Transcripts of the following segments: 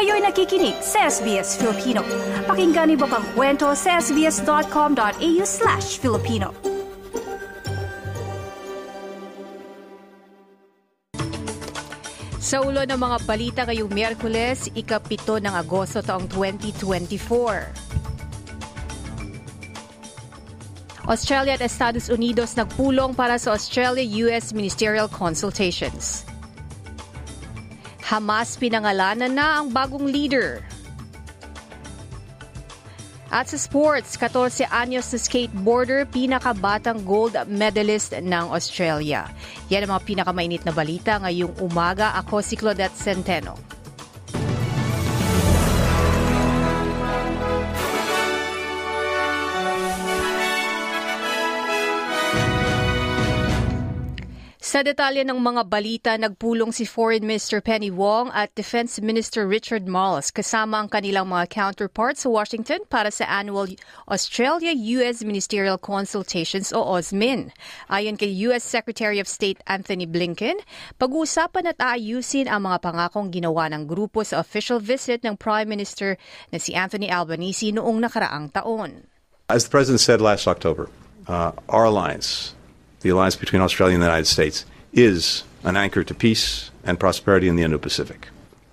Kayo'y nakikinig sa SBS Filipino. Pakinggan niyo pang kwento sa sbs.com.au/Filipino. Sa ulo ng mga balita ngayong Miyerkules, ika-7 ng Agosto taong 2024. Australia at Estados Unidos nagpulong para sa Australia-US ministerial consultations. Hamas pinangalanan na ang bagong leader. At sa sports, 14 anyos na skateboarder, pinakabatang gold medalist ng Australia. Yan ang mga pinakamainit na balita ngayong umaga. Ako si Claudette Centeno. Sa detalye ng mga balita, nagpulong si Foreign Minister Penny Wong at Defense Minister Richard Marles kasama ang kanilang mga counterparts sa Washington para sa annual Australia-US Ministerial Consultations o OSMIN. Ayon kay US Secretary of State Anthony Blinken, pag-uusapan at aayusin ang mga pangakong ginawa ng grupo sa official visit ng Prime Minister na si Anthony Albanese noong nakaraang taon. As the President said last October, our alliance, the alliance between Australia and the United States, is an anchor to peace and prosperity in the Indo-Pacific.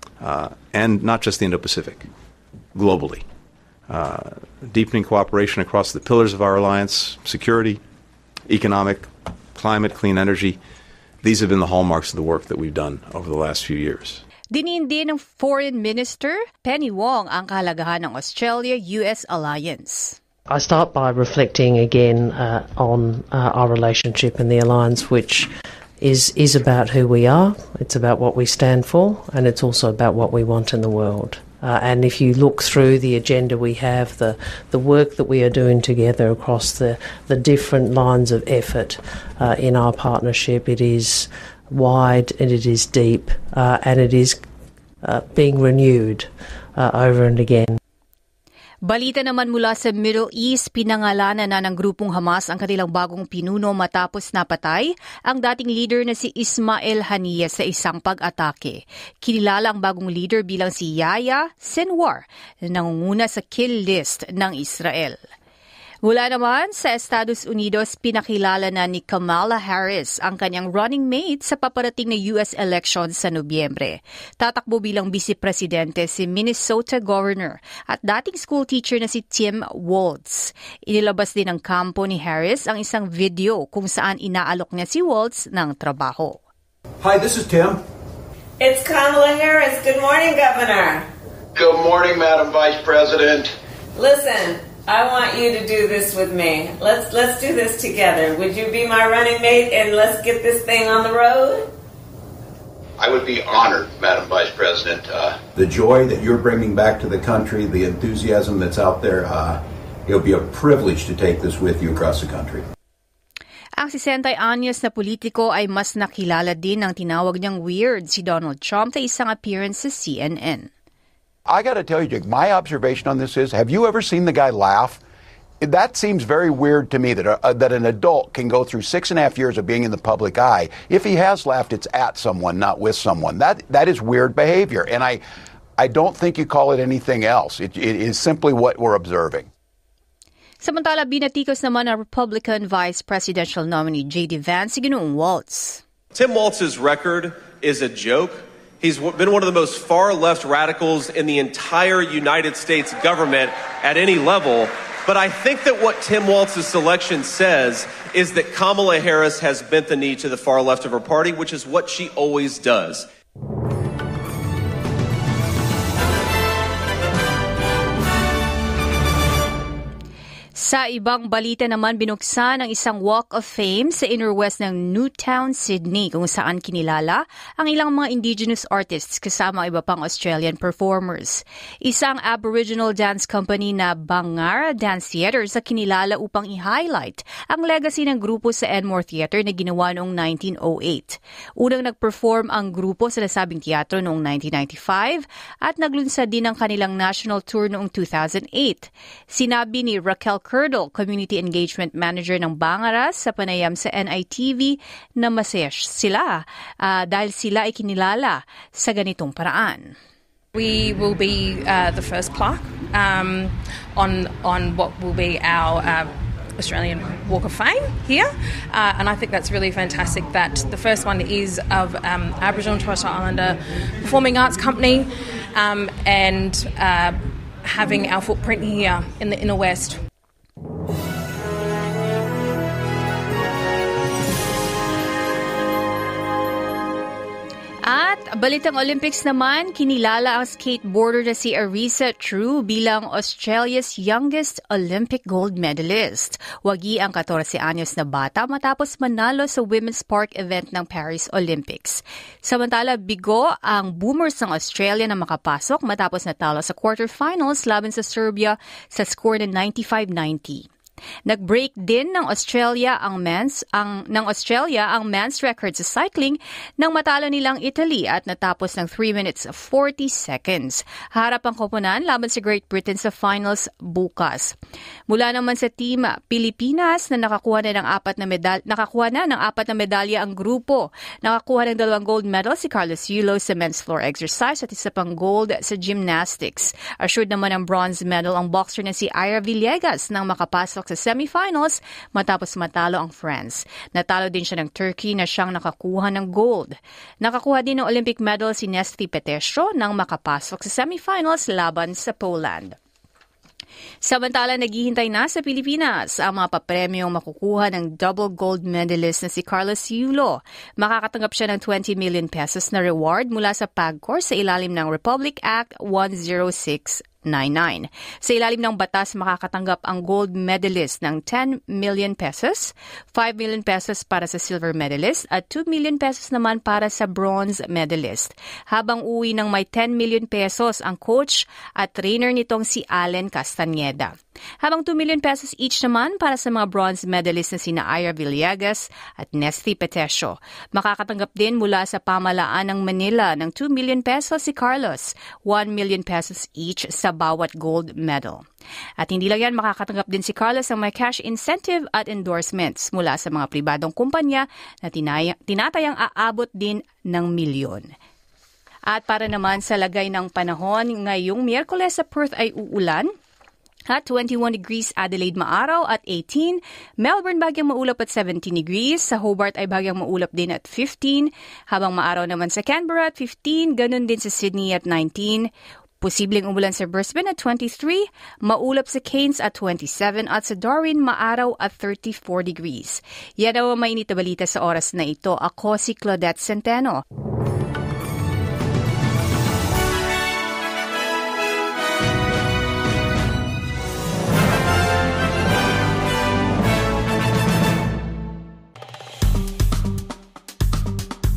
And not just the Indo-Pacific, globally. Deepening cooperation across the pillars of our alliance, security, economic, climate, clean energy, these have been the hallmarks of the work that we've done over the last few years. Diniin din ng Foreign Minister Penny Wong ang kahalagahan ng Australia-US alliance. I start by reflecting again on our relationship and the alliance, which is about who we are, it's about what we stand for, and it's also about what we want in the world. And if you look through the agenda we have, the work that we are doing together across the different lines of effort in our partnership, it is wide and it is deep and it is being renewed over and again. Balita naman mula sa Middle East, pinangalanan na ng grupong Hamas ang kanilang bagong pinuno matapos napatay ang dating leader na si Ismail Haniyeh sa isang pag-atake. Kinilala ang bagong leader bilang si Yahya Sinwar na nangunguna sa kill list ng Israel. Mula naman sa Estados Unidos, pinakilala na ni Kamala Harris ang kanyang running mate sa paparating na US elections sa Nobyembre. Tatakbo bilang vice-presidente si Minnesota Governor at dating school teacher na si Tim Walz. Inilabas din ng kampo ni Harris ang isang video kung saan inaalok niya si Walz ng trabaho. Hi, this is Tim. It's Kamala Harris. Good morning, Governor. Good morning, Madam Vice President. Listen, I want you to do this with me. Let's do this together. Would you be my running mate and let's get this thing on the road? I would be honored, Madam Vice President. The joy that you're bringing back to the country, the enthusiasm that's out there, it'll be a privilege to take this with you across the country. Ang 60 anyos na politiko ay mas nakilala din ng tinawag niyang weird si Donald Trump sa isang appearance sa CNN. I got to tell you, Jake, my observation on this is, have you ever seen the guy laugh? That seems very weird to me that an adult can go through 6.5 years of being in the public eye. If he has laughed, it's at someone, not with someone. That is weird behavior. And I don't think you call it anything else. It is simply what we're observing. Samantala, binatikos naman ang Republican Vice Presidential nominee J.D. Vance si Ginoong Walz. Tim Walz's record is a joke. He's been one of the most far-left radicals in the entire United States government at any level. But I think that what Tim Walz's selection says is that Kamala Harris has bent the knee to the far left of her party, which is what she always does. Sa ibang balita naman, binuksan ang isang Walk of Fame sa Inner West ng Newtown, Sydney, kung saan kinilala ang ilang mga indigenous artists kasama iba pang Australian performers. Isang Aboriginal dance company na Bangara Dance Theatre sa kinilala upang i-highlight ang legacy ng grupo sa Enmore Theatre na ginawa noong 1908. Unang nag-perform ang grupo sa nasabing teatro noong 1995 at naglunsad din ang kanilang national tour noong 2008. Sinabi ni Raquel Curdle, Community Engagement Manager ng Bangara sa panayam sa NITV, na masaya sila dahil sila ay kinilala sa ganitong paraan. We will be the first plaque on what will be our Australian Walk of Fame here, and I think that's really fantastic that the first one is of Aboriginal and Torres Strait Islander Performing Arts Company, and having our footprint here in the Inner West. At balitang Olympics naman, kinilala ang skateboarder na si Arisa True bilang Australia's youngest Olympic gold medalist. Wagi ang 14 anyos na bata matapos manalo sa Women's Park event ng Paris Olympics. Samantala, bigo ang Boomers ng Australia na makapasok matapos natalo sa quarterfinals laban sa Serbia sa score na 95-90. Nag-break din ng Australia ang men's record sa cycling nang matalo nilang Italy at natapos ng 3 minutes 40 seconds. Harap ang koponan laban sa Great Britain sa finals bukas. Mula naman sa team Pilipinas na nakakuha na ng 4 na medalya ang grupo. Nakakuha ng 2 gold medal si Carlos Yulo sa men's floor exercise at isa pang gold sa gymnastics. Assured naman ang bronze medal ang boxer na si Ira Villegas nang makapasok sa semifinals matapos matalo ang France. Natalo din siya ng Turkey na siyang nakakuha ng gold. Nakakuha din ng Olympic medal si Nesty Petesio nang makapasok sa semifinals laban sa Poland. Samantala, naghihintay na sa Pilipinas ang mga papremyong makukuha ng double gold medalist na si Carlos Yulo. Makakatanggap siya ng 20 million pesos na reward mula sa PAGCOR sa ilalim ng Republic Act 10699. Sa ilalim ng batas, makakatanggap ang gold medalist ng 10 million pesos, 5 million pesos para sa silver medalist at 2 million pesos naman para sa bronze medalist. Habang uwi ng may 10 million pesos ang coach at trainer nitong si Allen Castañeda. Habang 2 million pesos each naman para sa mga bronze medalist na sina Ira Villegas at Nesty Petesio. Makakatanggap din mula sa pamalaan ng Manila ng 2 million pesos si Carlos, 1 million pesos each sa bawat gold medal. At hindi lang yan, makakatanggap din si Carlos ng may cash incentive at endorsements mula sa mga pribadong kumpanya na tinatayang aabot din ng milyon. At para naman sa lagay ng panahon, ngayong Miyerkules sa Perth ay uulan. At 21 degrees, Adelaide maaraw at 18. Melbourne bagyang maulap at 17 degrees. Sa Hobart ay bagyang maulap din at 15. Habang maaraw naman sa Canberra at 15. Ganun din sa Sydney at 19. Posibleng umulan sa Brisbane at 23. Maulap sa Cairns at 27. At sa Darwin maaraw at 34 degrees. Yan ang mainit na balita sa oras na ito. Ako si Claudette Centeno.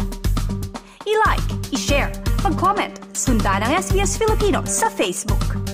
I-like, i-share, mag-comment, sundan ang SBS Filipino sa Facebook.